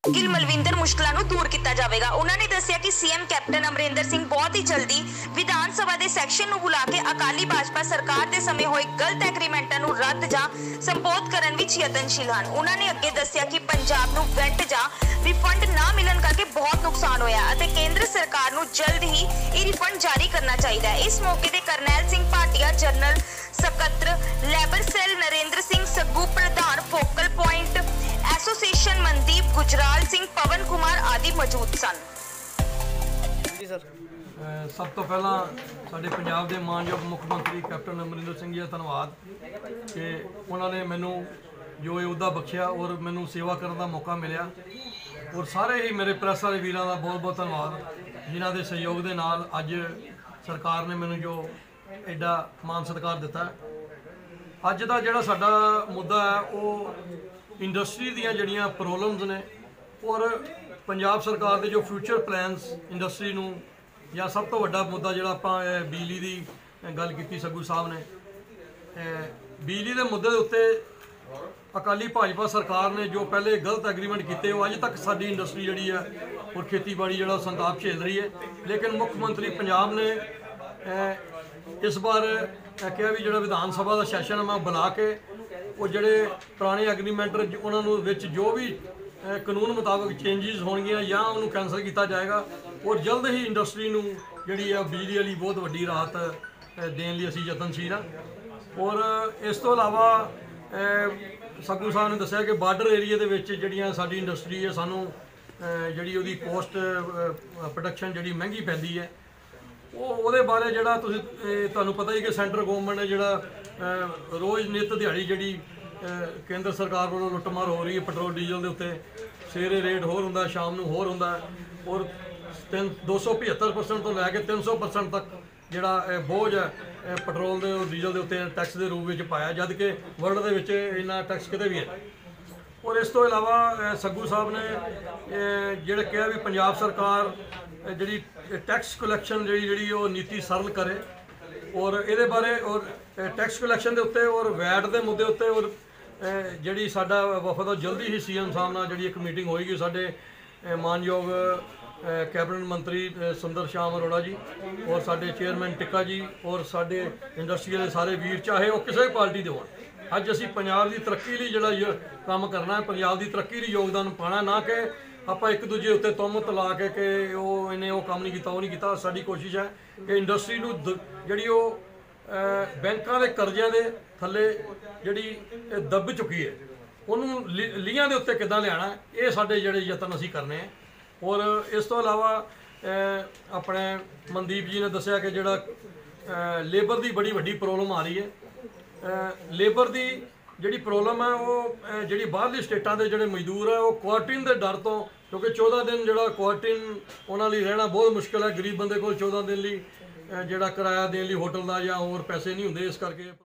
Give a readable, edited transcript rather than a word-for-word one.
गिल मलविंदर मुश्किलों को दूर किया जाएगा। उन्होंने दसिया कि सीएम कैप्टन अमरिंदर सिंह बहुत ही जल्दी विधान सभा के सैक्शन को बुला के अकाली भाजपा सरकार के समय हुए गलत एग्रीमेंटों को रद्द जा संबोध करने विच यतनशील हैं। उन्होंने अगे दसिया कि पंजाब नूं वेट जा रिफंड ना मिलन करके बहुत नुकसान होया अते केंद्र सरकार नूं जल्द ही ये रिफंड जारी करना चाहिए। इस मौके पर करनैल सिंह भाटिया, जनरल सकत्र लेबर सैल नरेंद्र सिंह सग्गू, प्रधान focal point association Mandeep Gujral Singh, Pawan Kumar आदि मौजूद सन। जी सर, सब तो पहला साडे पंजाब के मानयोग मुख मंत्री कैप्टन अमरिंदर सिंह जी का धन्यवाद कि उन्होंने मैनू जो अहुदा बख्शिया और मैनू सेवा करने का मौका मिला। और सारे ही मेरे प्रेस वाले वीरों का बहुत बहुत धन्यवाद जिन्हों के सहयोग के नाल अज सरकार ने मैनू जो एडा मान सत्कार दिता है। अज का जोड़ा साडा मुद्दा है वो इंडस्ट्री दीयां जड़ियां प्रॉब्लम्स ने और पंजाब सरकार के जो फ्यूचर प्लैनस इंडस्ट्री नूं या सब तो वड्डा मुद्दा जिहड़ा आपां बिजली की गल की सग्गू साहब ने बिजली के मुद्दे उत्ते अकाली भाजपा सरकार ने जो पहले गलत एग्रीमेंट किए वो अज तक साडी इंडस्ट्री जिहड़ी है और खेतीबाड़ी जिहड़ा संताप झेल रही है। लेकिन मुख्यमंत्री पंजाब ने इस बार कहा भी जो विधान सभा का सैशन है मैं बुला के वो जोड़े पुराने एग्रीमेंट उन्होंने जो भी कानून मुताबिक चेंजिज होणगियां या उन्होंने कैंसल किया जाएगा और जल्द ही इंडस्ट्री नूं जिहड़ी है बिजली वाली बहुत वड्डी राहत देने लई असीं यतनशील हां। और इस तो इलावा सग्गू साहब ने दस्सिया कि बार्डर एरिया दे विच जिहड़ियां साडी इंडस्ट्री है सानूं जिहड़ी उहदी कॉस्ट प्रोडक्शन जिहड़ी महंगी पैंदी है वो बारे जिहड़ा तुहानूं पता ही कि सेंट्रल गवर्नमेंट ने जिहड़ा रोज़ नित दिहाड़ी जिहड़ी केंद्र सरकार वालों लुट्टमार हो रही है पेट्रोल डीजल के उत्ते सवेरे रेट होर हुंदा शाम नूं होर हुंदा और 275% तो लैके 300% तक जिहड़ा बोझ है पेट्रोल के और डीजल के उत्ते टैक्स के रूप में पाया जद कि वर्ल्ड दे विच इन्ना टैक्स किते भी है। और इस तो इलावा सग्गू साहब ने जिहड़ा कहा भी पंजाब सरकार जिहड़ी टैक्स कलैक्शन जिहड़ी वो नीति सरल करे और ये बारे और टैक्स कलैक्शन के उत्ते और वैट के मुद्दे उत्ते और जिहड़ी साडा वफद जल्दी ही सीएम साहब नाल जिहड़ी एक मीटिंग होएगी साडे मानयोग कैबिनेट मंत्री सुंदर श्याम अरोड़ा जी और साडे चेयरमैन टिक्का जी और साडे इंडस्ट्री वाले सारे वीर चाहे वो किसी भी पार्टी दे होण अज असीं पंजाब की तरक्की लई जिहड़ा काम करना है, पंजाब की तरक्की लई योगदान पाना, ना कि आप एक दूजे उत्ते तुहमत ला के इन्हें वो काम नहीं किया वो नहीं किया। साडी कोशिश है कि इंडस्ट्री नूं जिहड़ी वो बैंकां दे कर्जिਆਂ दे थल्ले जिहड़ी दब चुकी है उन्होंने लीहां दे उत्ते किदां लियाना ये साडे जिहड़े यतन असीं करने हैं। और इस तो इलावा अपने मनदीप जी ने दस्सिया कि जिहड़ा लेबर की बड़ी वड्डी प्रॉब्लम आ रही है। लेबर की जिहड़ी प्रॉब्लम है वो जिहड़ी बाहरली स्टेटां दे जिहड़े मजदूर है वो क्वारंटीन के डर तो क्योंकि 14 दिन जिहड़ा क्वारंटीन उन्हां लई रहना बहुत मुश्किल है। गरीब बंदे कोल 14 दिन लई जिहड़ा किराया देने लई होटल का या होर पैसे नहीं हुंदे, इस करके